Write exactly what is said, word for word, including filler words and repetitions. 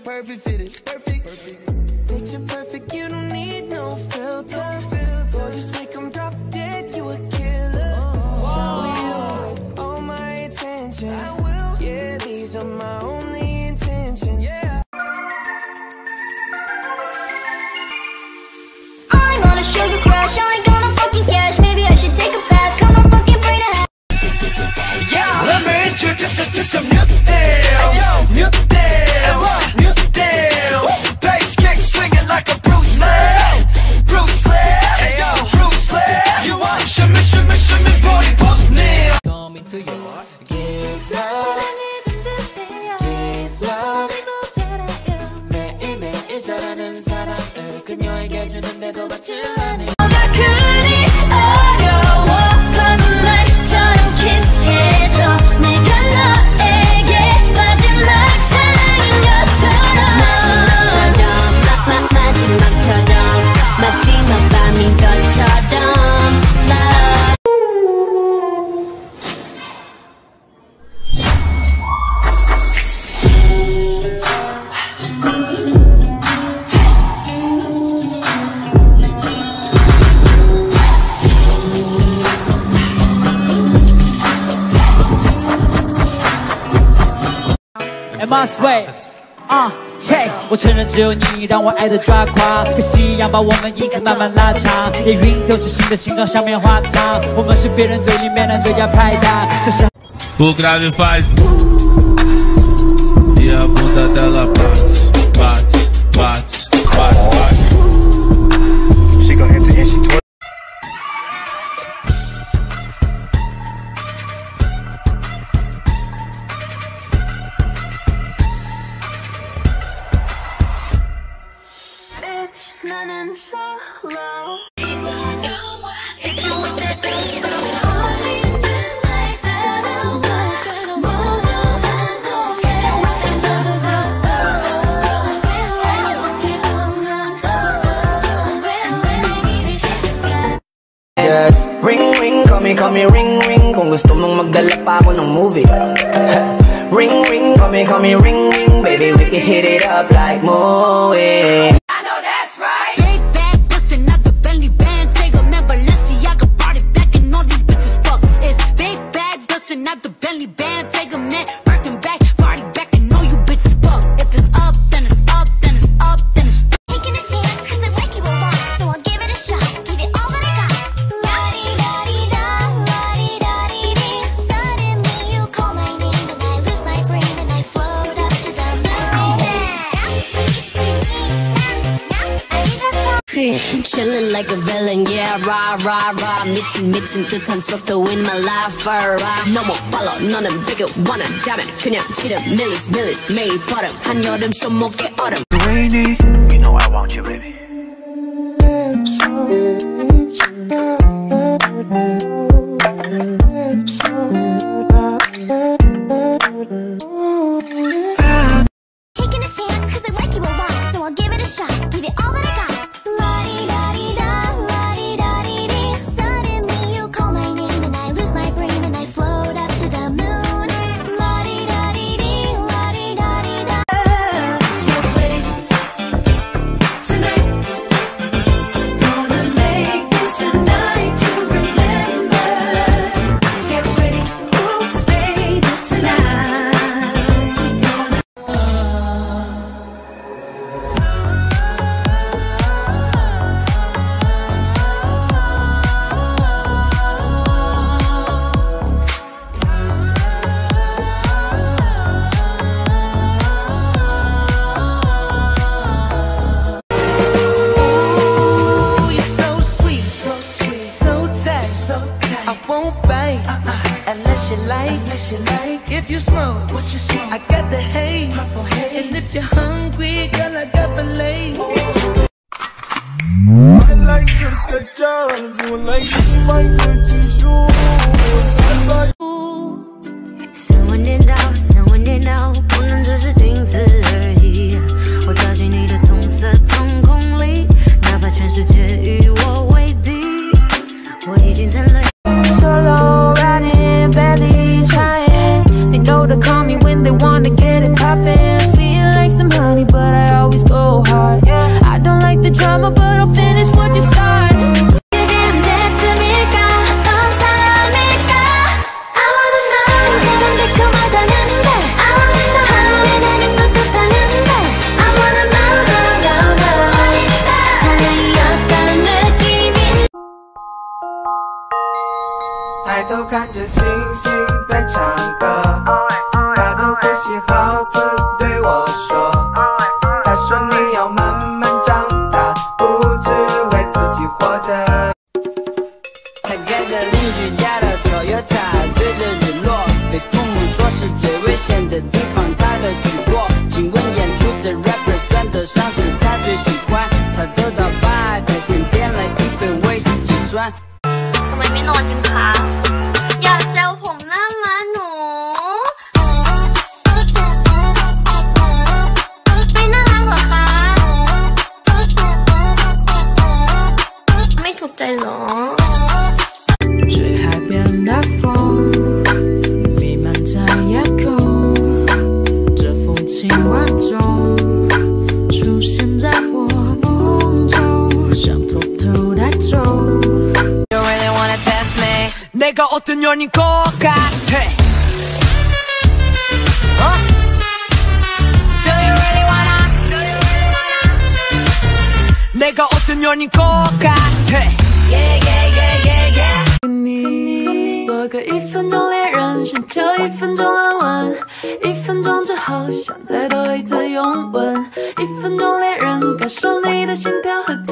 perfect fitted, perfect, perfect. Picture perfect, you don't need no filter. Or just make them drop dead, you a killer. Show you with all my attention. I will. Yeah, these are my only intentions. Yeah. I'm on a sugar crash, I ain't gonna fucking cash. Maybe I should take a bath, come on fucking bring a hat. Yeah, let me introduce you to some new deals. New deals, new deals. Bass kick swinging like a Bruce Lee. Bruce Lee, hey yo, Bruce Lee. You want shimmy, shimmy, shimmy, body pop now. Come into your heart, give love, give love. 매일매일 잘하는 사랑을 그녀에게 주는데도 받지 않은 뭐가 그리 어려워 거짓말처럼 키스해줘 내가 너에게 마지막 사랑인 것처럼 마지막처럼 마지막처럼 마지막 밤인 것처럼 And must wait， 啊 ，check， 我承认只有你让我爱的抓狂，可夕阳把我们影子慢慢拉长，连云都是新的形状，像棉花糖，我们是别人嘴里面的最佳拍档，这是。 O grave faz e a bunda dela bate, bate, bate, bate, bate. She gon' enter and she twerk. 나는 solo. Yes, ring ring, call me, call me ring ring. Kung gusto mong magdala pa ako ng movie. Ring ring, call me, call me ring ring. Baby, we can hit it up like movie. Not the Bentley band, take a man, working back, party back, and know you bitches fuck. If it's up, then it's up, then it's up, then it's up. Taking a chance, cause I like you a lot, so I'll give it a shot, give it all that I got. La-di-da-di-da, la-di-da-di-dee. Suddenly you call my name, and I lose my brain, and I float up to the moon. Chillin' like a villain, yeah, rah, rah, rah. 미친, 미친 듯한 속도 in my life, rah. 너 못 발라, 너는 bigger, 원한다면 그냥 치름, millies, millies. 매일 버릇, 한여름 손목에 얼음. You know I want you, baby. Taking a chance, cause I like you a lot, so I'll give it a shot, give it all that I got. La-di-da-di-da, la-di-da-di-dee. Suddenly you call my name, and I lose my brain, and I float up to the moon. La-di-da-di-dee, la-di-da-di-da. 看着星星在唱歌，他的呼吸好似对我说，他说你要慢慢长大，不只为自己活着。 他开着邻居家的 Toyota， 追着日落，被父母说是最危险的地方，他的去过。请问演出的 rapper 算得上是他最喜欢？他走到吧台，先点了一杯威士忌酸。 ทำไมไม่นอนกันคะอย่าแซวผมหน้าม้าหนูไม่น่ารักเหรอคะไม่ถูกใจเหรอ是海边的风弥漫在夜空，这风情万种出现在我梦中，想偷偷带走。 내가 어떤 년인 것 같아? 어? Do you really wanna? 내가 어떤 년인 것 같아? Yeah yeah yeah yeah yeah. 你做个一分钟恋人，寻求一分钟安稳，一分钟之后想再多一次拥吻，一分钟恋人，感受你的心跳和。